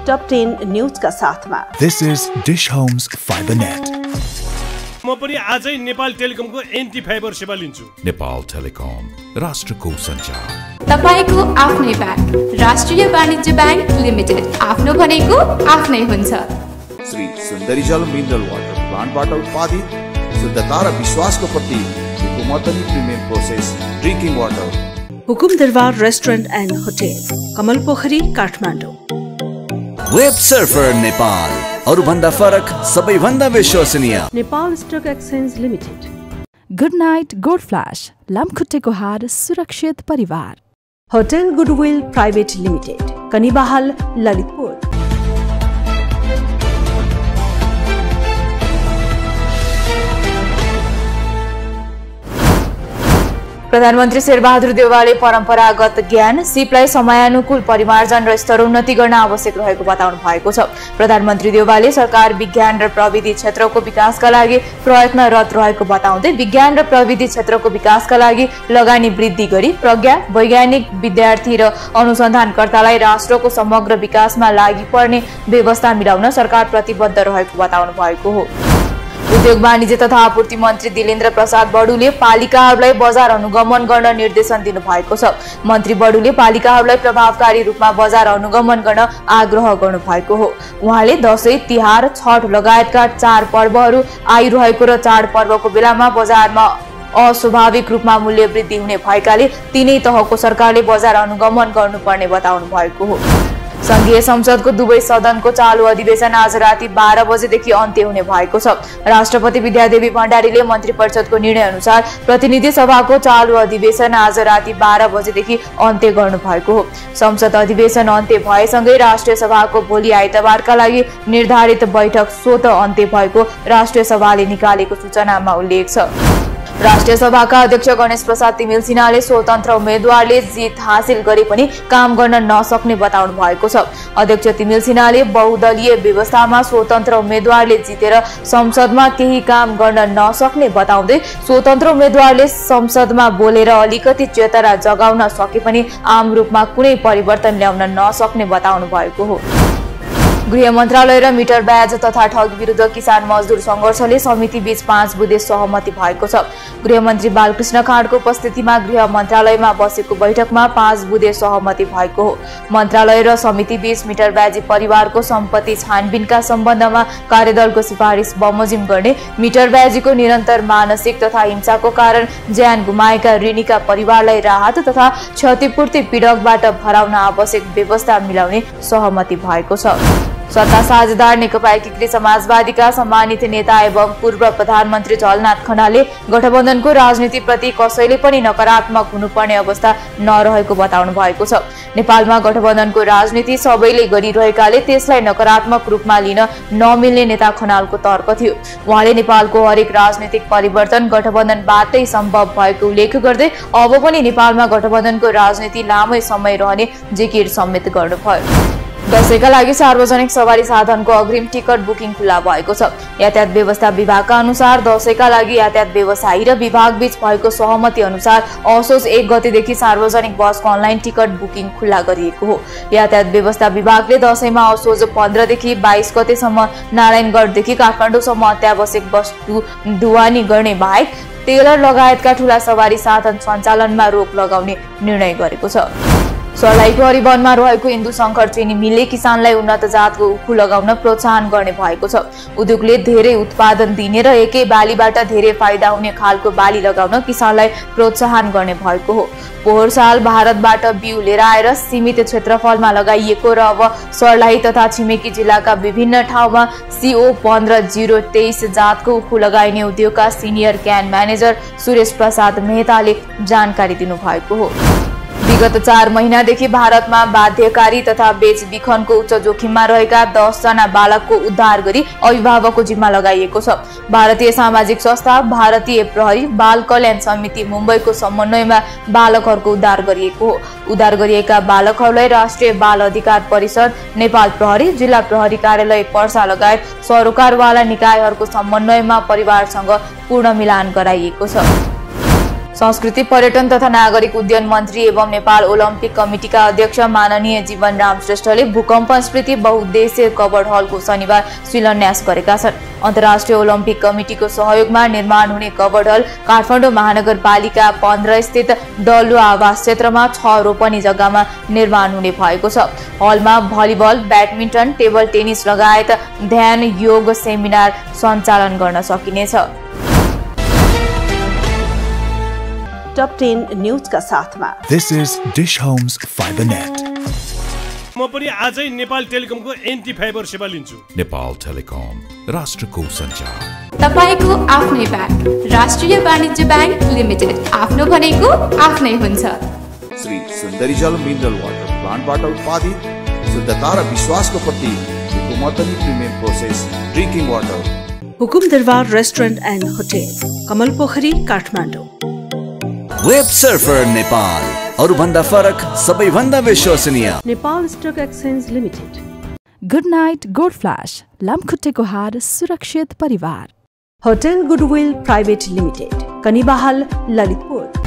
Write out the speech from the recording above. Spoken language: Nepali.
टप 10 न्यूजका साथमा। This is Dish Homes FiberNet. म पनि आजै नेपाल टेलिकमको एन्टी फाइबर सेवा लिन्छु। नेपाल टेलिकम, राष्ट्रको सञ्चार। तपाईको आफ्नै ब्याङ्क, राष्ट्रिय वाणिज्य ब्याङ्क लिमिटेड। आफ्नो भनेको आफ्नै हुन्छ। श्री सुन्दरी जल मिनरल वाटर प्लान्टबाट उत्पादित शुद्धता र विश्वासको प्रतीक हुकुमतनी premium process drinking water. Hukum Darbar restaurant and hotel, कमल पोखरी, काठमाडौँ। वेब सर्फर नेपाल, अरूभन्दा फरक, सबैभन्दा विश्वसनीय। Nepal stock exchange limited. Good night gold flash, लामखुट्टेको हार सुरक्षित परिवार। Hotel goodwill private limited, Kanibahal, Lalitpur. प्रधानमन्त्री शेरबहादुर देउवाले परम्परागत ज्ञान सिपलाई समयानुकूल परिमार्जन र स्तरोन्नति गर्न आवश्यक रहेको बताउनु भएको छ। प्रधानमन्त्री देउवाले सरकार विज्ञान र प्रविधि क्षेत्रको विकासका लागि प्रयत्नरत रहेको बताउँदै विज्ञान र प्रविधि क्षेत्रको विकासका लागि लगानी वृद्धि गरी प्रज्ञा, वैज्ञानिक, विद्यार्थी र अनुसन्धानकर्तालाई राष्ट्रको समग्र विकासमा लागि पर्ने व्यवस्था मिलाउन सरकार प्रतिबद्ध रहेको बताउनु भएको हो। उद्योग वाणिज्य तथा आपूर्ति मन्त्री दिलेन्द्र प्रसाद बडुले पालिकाहरूलाई बजार अनुगमन गर्न निर्देशन दिनु भएको छ। मन्त्री बडुले पालिकाहरूलाई प्रभावकारी रूपमा बजार अनुगमन गर्न आग्रह गर्नु भएको हो। उहाँले दशैं, तिहार, छठ लगायतका चाडपर्वहरू आइरहेको र चाडपर्वको बेलामा बजारमा अस्वाभाविक रूपमा मूल्य वृद्धि हुने भएकाले तीनै तहको सरकारले बजार अनुगमन गर्नुपर्ने बताउनु भएको हो। संघीय संसदको दुवै सदनको चालु अधिवेशन आज राति 12 बजेदेखि अन्त्य हुने भएको छ। राष्ट्रपति विद्यादेवी भण्डारीले मन्त्री परिषदको निर्णय अनुसार प्रतिनिधि सभाको चालु अधिवेशन आज राति 12 बजेदेखि अन्त्य गर्नु भएको हो। संसद अधिवेशन अन्त्य भएसँगै राष्ट्रिय सभाको भोलि आइतबारका लागि निर्धारित बैठक स्वतः अन्त्य भएको राष्ट्रिय सभाले निकालेको सूचनामा उल्लेख छ। राष्ट्रिय सभाका अध्यक्ष गणेश प्रसाद तिमिल सिन्हाले स्वतन्त्र उम्मेद्वारले जित हासिल गरे पनि काम गर्न नसक्ने बताउनु भएको छ। अध्यक्ष तिमिल सिन्हाले बहुदलीय व्यवस्थामा स्वतन्त्र उम्मेद्वारले जितेर संसदमा केही काम गर्न नसक्ने बताउँदै स्वतन्त्र उम्मेद्वारले संसदमा बोलेर अलिकति चेतना जगाउन सके पनि आम रूपमा कुनै परिवर्तन ल्याउन नसक्ने बताउनु भएको हो। गृह मन्त्रालय र मिटर ब्याज तथा ठगी विरुद्ध किसान मजदुर संघर्षले समिति बीच 5 बुँदे सहमति भएको छ। गृहमन्त्री बालकृष्ण खाँडको उपस्थितिमा गृह मन्त्रालयमा बसेको बैठकमा 5 बुँदे सहमति भएको हो। मन्त्रालय र समिति बीच मिटर ब्याजी परिवारको सम्पत्ति छानबिनका सम्बन्धमा कार्यदलको सिफारिस बमोजिम गर्ने, मिटर ब्याजीको निरन्तर मानसिक तथा हिंसाको कारण ज्यान गुमाएका ऋणीका परिवारलाई राहत तथा क्षतिपूर्ति पीडकबाट भराउन आवश्यक व्यवस्था मिलाउने सहमति भएको छ। सत्ता साझेदार नेकपा एकीकृत समाजवादीका सम्मानित नेता एवं पूर्व प्रधानमन्त्री झलनाथ खनालले गठबन्धनको राजनीतिप्रति कसैले पनि नकारात्मक हुनुपर्ने अवस्था नरहेको बताउनु भएको छ। नेपालमा गठबन्धनको राजनीति सबैले गरिरहेकाले त्यसलाई नकारात्मक रूपमा लिन नमिल्ने नेता खनालको तर्क थियो। उहाँले नेपालको हरेक राजनीतिक परिवर्तन गठबन्धनबाटै सम्भव भएको उल्लेख गर्दै अब पनि नेपालमा गठबन्धनको राजनीति लामै समय रहने जिकिर समेत गर्नुभयो। दशैंका लागि सार्वजनिक सवारी साधनको अग्रिम टिकट बुकिङ खुला भएको छ। यातायात व्यवस्था विभागका अनुसार दशैंका लागि यातायात व्यवसायी र विभाग बीच भएको सहमति अनुसार असोज 1 गतेदेखि सार्वजनिक बसको अनलाइन टिकट बुकिङ खुला गरिएको हो। यातायात व्यवस्था विभागले दशैंमा असोज 15 देखि 22 गतेसम्म नारायणगढदेखि काठमाडौँसम्म अत्यावश्यक वस्तु ढुवानी गर्ने बाहेक टेलर लगायतका ठूला सवारी साधन सञ्चालनमा रोक लगाउने निर्णय गरेको छ। सर्लाहीको हरिवनमा रहेको हिन्दू शङ्कर चेनी मिलले किसानलाई उन्नत जातको उखु लगाउन प्रोत्साहन गर्ने भएको छ। उद्योगले धेरै उत्पादन दिने र एकै बालीबाट धेरै फाइदा हुने खालको बाली लगाउन किसानलाई प्रोत्साहन गर्ने भएको हो। पोहोर साल भारतबाट बिउ लिएर आएर सीमित क्षेत्रफलमा लगाइएको र अब सर्लाही तथा छिमेकी जिल्लाका विभिन्न ठाउँमा CO 15023 जातको उखु लगाइने उद्योगका senior cane manager Suresh Prasad मेहताले जानकारी दिनुभएको हो। विगत 4 महिनादेखि भारतमा बाध्यकारी तथा बेचबिखनको उच्च जोखिममा रहेका 10 जना बालकको उद्धार गरी अभिभावकको जिम्मा लगाइएको छ। भारतीय सामाजिक संस्था भारतीय प्रहरी बाल कल्याण समिति मुम्बईको समन्वयमा बालकहरूको उद्धार गरिएको हो। उद्धार गरिएका बालकहरूलाई राष्ट्रिय बाल अधिकार परिषद, नेपाल प्रहरी, जिल्ला प्रहरी कार्यालय पर्सा लगायत सरोकारवाला निकायहरूको समन्वयमा परिवारसँग पूर्ण मिलान गराइएको छ। संस्कृति पर्यटन तथा नागरिक उड्डयन मन्त्री एवं नेपाल ओलम्पिक कमिटिका अध्यक्ष माननीय जीवनराम श्रेष्ठले भूकम्प स्मृति बहुउद्देश्य कवर्ड हलको शनिबार शिलान्यास गरेका छन्। अन्तर्राष्ट्रिय ओलम्पिक कमिटिको सहयोगमा निर्माण हुने कवर्ड हल काठमाडौँ महानगरपालिका 15 स्थित डल्लो आवास क्षेत्रमा 6 रोपनी जग्गामा निर्माण हुने भएको छ। हलमा भलिबल, ब्याडमिन्टन, टेबल टेनिस लगायत ध्यान योग सेमिनार सञ्चालन गर्न सकिनेछ। टप 10 न्यूज का साथ में This is Dish Homes FiberNet. म पनि आजै नेपाल टेलिकमको एन्टी फाइबर सेवा लिन्छु। Nepal Telecom, राष्ट्रको सञ्चार। तपाईको आफ्नै ब्याङ्क राष्ट्रिय वाणिज्य ब्याङ्क लिमिटेड। आफ्नो भनेको आफ्नै हुन्छ। श्री सुन्दरी जल मिनरल वाटर प्लान्टबाट उत्पादित शुद्धता र विश्वासको प्रतीक मदनी premium process drinking water. Hukum Darbar restaurant and hotel, कमल पोखरी, काठमाडौँ। वेब सर्फर नेपाल, अरूभन्दा फरक सबैभन्दा विश्वसनीय। Nepal stock exchange limited. Good night gold flash, लामखुट्टेको हार सुरक्षित परिवार। Hotel goodwill private limited, Kanibahal, Lalitpur.